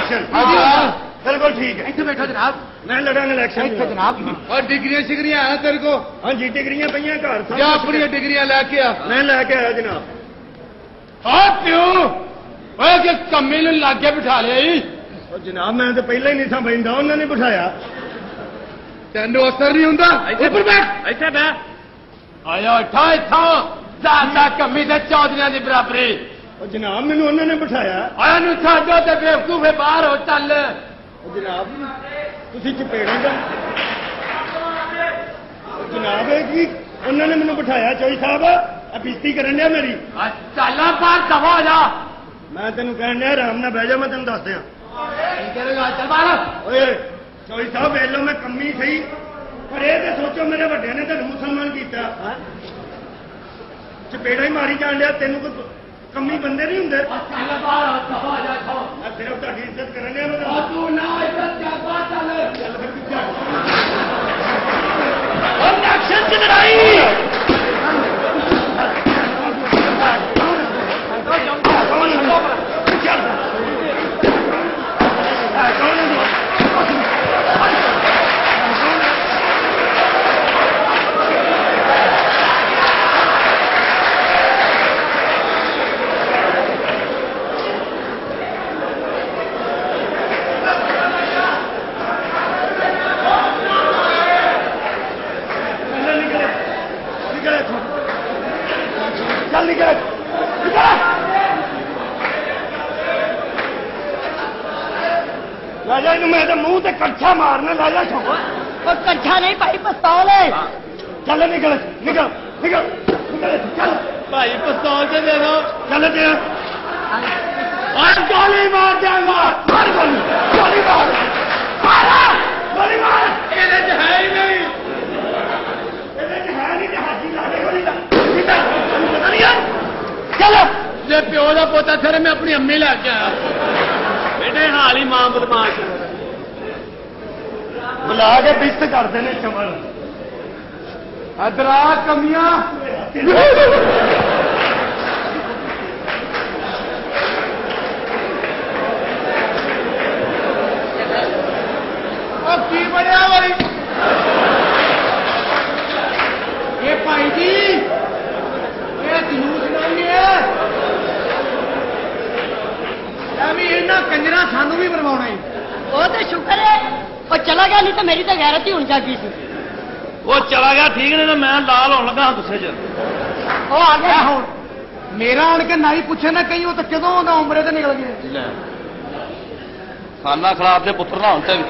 Election बिल्कुल ठीक है। इतने बैठो जनाब, मैं लड़ा इलेक्शन जनाब। और डिग्रियां शिग्रियां है तेरे को? हाँ जी डिग्रियां पई घर क्या अपनी डिग्रियां लैके आ? मैं लैके आया जनाब। हाँ क्यों कि कमी लागे बिठा लिया जनाब मैं तो पहले ही नहीं था बहता उन्होंने बिठाया। तेन असर नहीं होंगे आया उठा इथा ज्यादा कमी से चौधरी की बराबरी। जनाब मैंने उन्होंने बिठाया। आया नु छो तो बेवकूफे बाहर हो चल। जनाब तुम चपेड़े जनाब जी उन्होंने मैंने बिठाया चौई साहब बेइज्जती करन दिया मेरी। चल बाहर दफा हो जा। मैं तेन कहन दिया आराम ना बह जा मैं तेन दस दिया। चौई साहब वेख लो मैं कमी सही पर यह तो सोचो मेरे व्डे ने तेन मुसलमान किया चपेड़ा ही मारी जान दिया तेन कोई कमी बंदे नहीं होंगे। सिर्फ ताड़ी इज्जत करन दिया लाजा मैं तो मुंह से कच्छा मारना लाजा छोड़ कच्छा नहीं भाई पिस्तौल है। चल निकल निकल निकल निकल चल भाई पिस्तौल से दे दो। चल दे गोली मार जाऊंगा। मार गोली मार मारा गोली मार। ये है ही नहीं हाथी लाने गोली चलो जे प्यो का पोता थे मैं अपनी अम्मी लैके आया बेटे हाल ही मां बदमाश बुला के बिस्त करते हैं चमन अदरा कमियां की बढ़िया भाई ये भाई जी ये जलूस नहीं है इन्होंने कंजरा सानू भी बनवाना ही। वो तो शुक्र है और चला गया नहीं तो मेरी तो गैरत ही होनी चाहिए थी। वो चला गया ठीक नहीं तो मैं लाल होने लगा गुस्से च। वो आ गया हूं मेरा आन के नाई पूछे ना कहीं वो तो कदों उमरे तो निकल गए। खाना खराब से पुत्र ना होते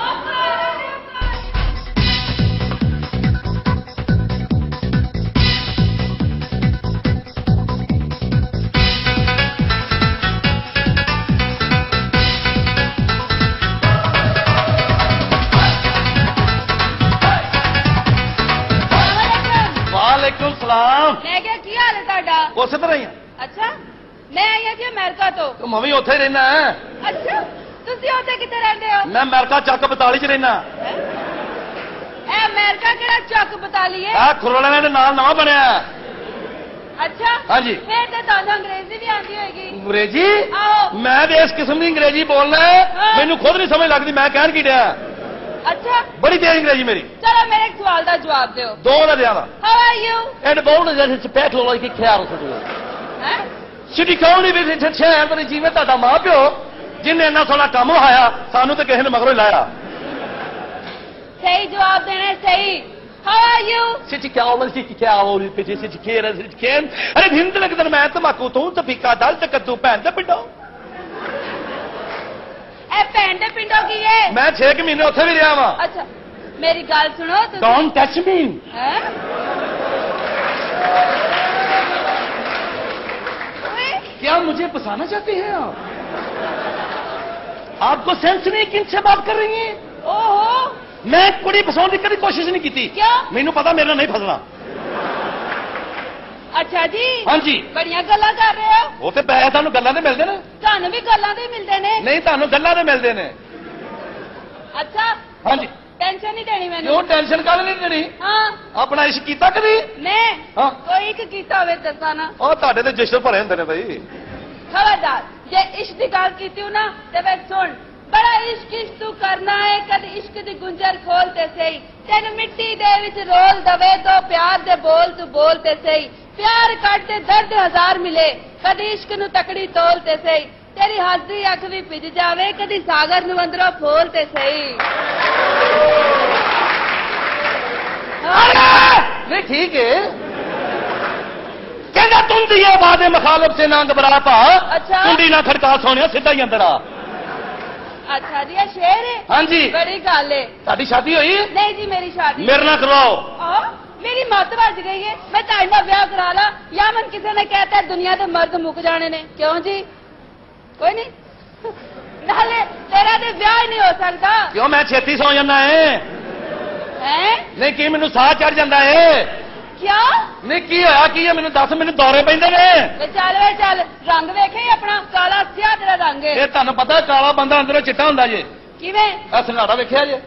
मैं क्या की हाल है ताड़ा? उस तरह ही अच्छा मैं आई जी अमेरिका तो मैं भी उत्थे ही रहना है। अच्छा तुसी उत्थे किथे रहंदे हो? मैं अमेरिका चक 42 च रहना। ए अमेरिका केड़ा चक 42 है? खुरवाले ने नाल नवा बनया। अच्छा हाँ जी फिर तो तुहानू अंग्रेजी भी आती होगी। अंग्रेजी आओ मैं तो इस किस्म की अंग्रेजी बोलना है मैनू खुद नहीं समझ लगती मैं कहन की दिया। अच्छा बड़ी तेज अंग्रेजी मेरी। चलो मेरे एक सवाल का जवाब दो। दो ना ज्यादा। How are you? एंड बोलने जैसे पेट्रोल की ख्याल से सिटी कौनी भी शहर पर जीवन ਤੁਹਾਡਾ ਮਾਂ ਪਿਓ जिन्हें इन्ना सोना काम वहाया सानू तो किसी ने मगरों लाया। सही जवाब देना सही। How are you? अरे हिंद लगता मैं तमाकू तू तो फीका दल तो कद्दू भैन तो पिंडो भैन के पिंडो की है। मैं 6 महीने उत्थे भी रहा वा। अच्छा मेरी गल सुनो। Don't touch me. क्या मुझे फंसाना चाहते हैं आप? आपको सेंस नहीं किनसे बात कर रही हैं? ओहो मैं कुड़ी फसाने की कभी कोशिश नहीं की। क्या? मैनू पता मेरे नहीं फसना। अच्छा जी। हाँ जी बड़िया गल्लां कर रहे हो। वो तो पैसे तुहानू गल्लां दे मिलदे ने। तुहानू भी गल्लां दे मिलदे ने? नहीं तुहानू गल्लां दे मिलदे ने। अच्छा हाँ जी टेंशन नहीं देनी मैंने। क्यों टेंशन काहदे नहीं देनी? हाँ अपना इश्क कीता कभी? मैं हाँ कोई एक कीता होवे दसा ना। ਉਹ ਤੁਹਾਡੇ ਤੇ ਜਸ਼ਨ ਭਰੇ ਹੁੰਦੇ ਨੇ ਭਾਈ। खबरदार जे इश्क की गल की ना तो फिर सुन बड़ा इश्क इश्क तू करना है कद इश्क दी गुंजर खोलते सही तेन मिट्टी दे विच रोल दवे तो प्यार दे बोल तू बोलते सही प्यार काटते दर्द हजार मिले कद इश्क नू तकड़ी तोलते सही तेरी हसदी अख भी भिज जावे कदी सागर नू अंदरों फोलते सही। नहीं ठीक है कहना तुम दिए वादे मुखालिफ से ना घबरा पा अच्छा। कुंडी ना खड़का सोनिया सीधा ही अंदर आ। अच्छा जी ये शेर है हाँ जी बड़ी गल है साडी शादी हुई नहीं जी मेरी शादी मेरे ना करवाओ मेरी मत बज गई है मैं ਤੁਹਾਡਾ ਵਿਆਹ करा ला या मन किसी ने कहता है दुनिया के मर्द मुक जाने ने क्यों जी कोई नहीं नाले तेरा तो ब्याह ही नहीं हो सकता क्यों मैं छेती सौ जाना है हैं नहीं की मैनू साह चढ़ जाता है क्या नहीं की होया की है मैनू दस मैनू दौरे पैंदे ने वे चल रंग वेखे अपना काला सिया तेरा रंग है ये तुहानू पता काला बंदा अंदरों चिट्टा हुंदा जे किवें आ संघाड़ा वेखिया जे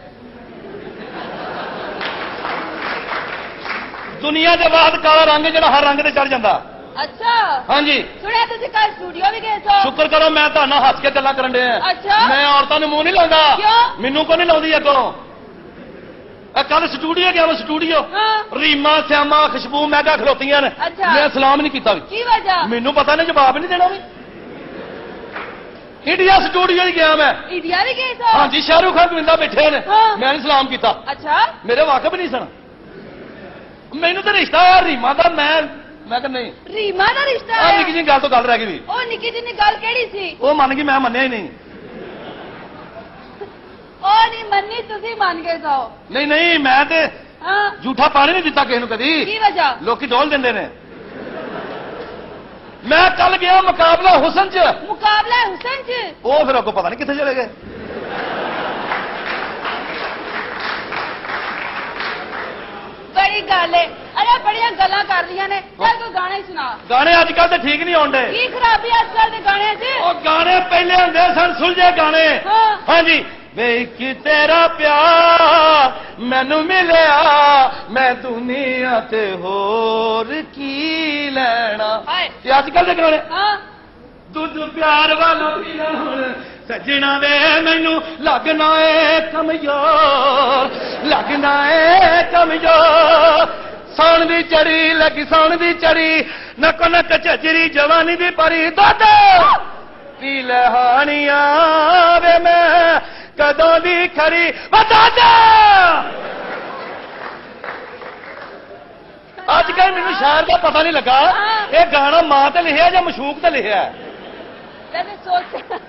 दुनिया के बाद काला रंग जिहड़ा हर रंग ते चढ़ जांदा। अच्छा हाँ जी सुनिया तुसीं कल स्टूडियो भी गए सो शुक्र करो मैं तुहानू हस के गल्लां करन डे अच्छा। मैं औरतां नू मुंह नहीं लाउंदा क्यों? मैनू को नहीं लाउंदी अगों कल स्टूडियो गया मैं स्टूडियो हाँ। रीमा श्यामा खुशबू मैगा खलोतियां ने अच्छा। मैं सलाम नहीं किया की वजह मैनू पता नहीं जवाब नहीं देना भी इंडिया स्टूडियो ही गया मैं इंडिया भी गए सो हाँ जी शाहरुख खान गोविंदा बैठे ने हाँ। मैं नहीं सलाम किया अच्छा मेरे वाकफ नहीं सन मैनू तो रिश्ता है रीमा का मैं कहा नहीं रीमा का रिश्ता आ है निकी जी गल तो गल रह गई ओ निकी जी ने गल केड़ी सी वो मन गई मैं मन्निया ही नहीं ओ नहीं मन्नी तुसी मान गए सो नहीं नहीं मैं ते हाँ झूठा पानी नहीं दिता किसी कदी की वजह लोकी डोल देंदे ने मैं कल गया मुकाबला हुसन च मुकाबला हुसैन च वो फिर आपको पता नहीं कितने चले गए बड़ी गल है अरे बड़िया गल्लां कर रही ने चल कोई गाने सुना गाने अजकल तो ठीक नहीं आउंदे की खराबी आजकल के गाने च वो गाने पहले होंदे सन सुलझे गाने हाँ। हाँ जी वे कि तेरा प्यार मैनू मिलिया मैं दुनिया ते होर की लेना हाय। ये अजकल के गाने हाँ दुध प्यार वाला पीना हुण सजना वे मैनू लगना है कमजोर लगना है कमजोर सौन दी चढ़ी लगी सौन दी चढ़ी नको नक झजरी जवानी दी परी दुध पी लहानिया वे मैं कदों दी खरी बता दे अजकल मैनू शायर का पता नहीं लगा ये गाना मां ते लिखिया या मशूक ते लिखिया मैंने सोच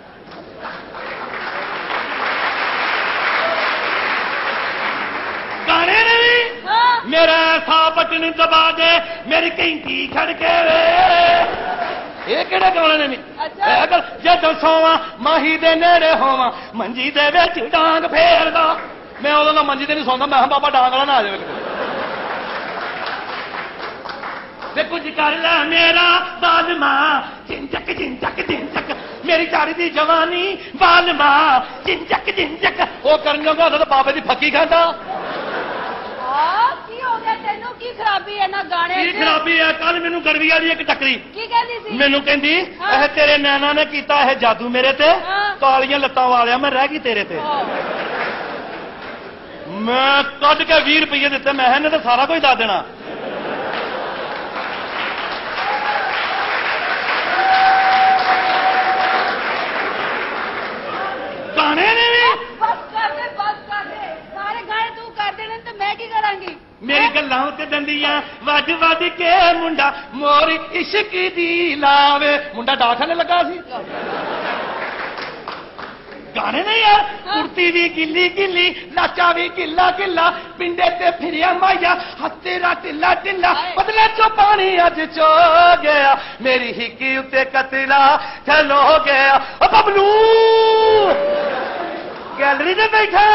गाने ने भी हाँ मेरा ऐसा बटन दबा दे मेरी घंटी खड़के वे ये केड़ा गाने ने नहीं अच्छा। अगर जदों सोवा माही दे नेड़े होवा मंजी दे विच डांग फेरदा मैं उदों ना मंजी ते नहीं सौंदा मैं बाबा डांग वाला ना आ जावे वे कुछ कर ला मेरा बालमा चिंचक चिंचक चिंचक मेरी चारी दी जवानी बालमा चिंचक चिंचक वो करन जोगा तो बाबे दी फक्की खांदा की हो गया तेनू की खराबी है ना गाने की खराबी है कल मैनू गड़वी वाली एक टकरी की कहती सी मैनू कहंदी हाँ। ਇਹ तेरे नैना ने कीता है जादू मेरे ते हाँ। कालियां लत्तां वालिया मैं रह गई तेरे ते मैं कद के 20 रुपये दिते मैं इन्हें तो सारा कुछ दस देना गाने ने भी बस कर दे सारे गाने तू कर देने तो मैं की करांगी मेरी गल्लां उत्ते दंदियां वज वज के मुंडा मोर इश्क दी लावे मुंडा डाखाने लगा सी गाने नहीं यार कुर्ती भी गिल्ली गिल्ली लाचा भी गिल्ला गिल्ला पिंडे ते फिरिया माया हाथ तेरा टिल्ला टिल्ला बदले चो पानी अज चो गया मेरी हिकी उत्ते कतरा चलो गया ओ बबलू गैलरी में बैठा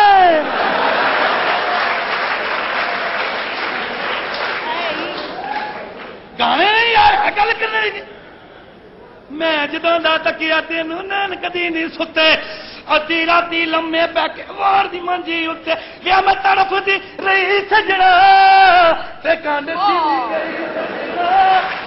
गाने नहीं यार गल करने मैं जदों दा तकिया तेनू नैन कदी नहीं सुते अद्धी राती लम्मे पै के वार दी मंजी उत्ते या मैं तड़फदी रही सजना ते कंड सी गई